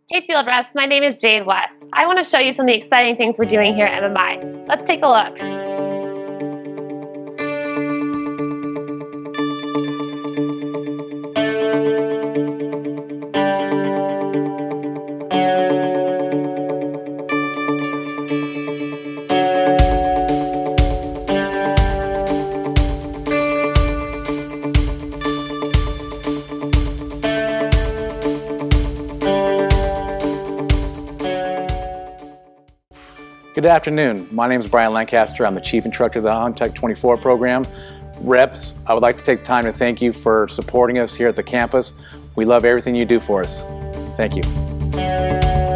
Hey field reps, my name is Jade West. I want to show you some of the exciting things we're doing here at MMI. Let's take a look. Good afternoon. My name is Brian Lancaster. I'm the Chief Instructor of the HuntTech 24 program. Reps, I would like to take the time to thank you for supporting us here at the campus. We love everything you do for us. Thank you.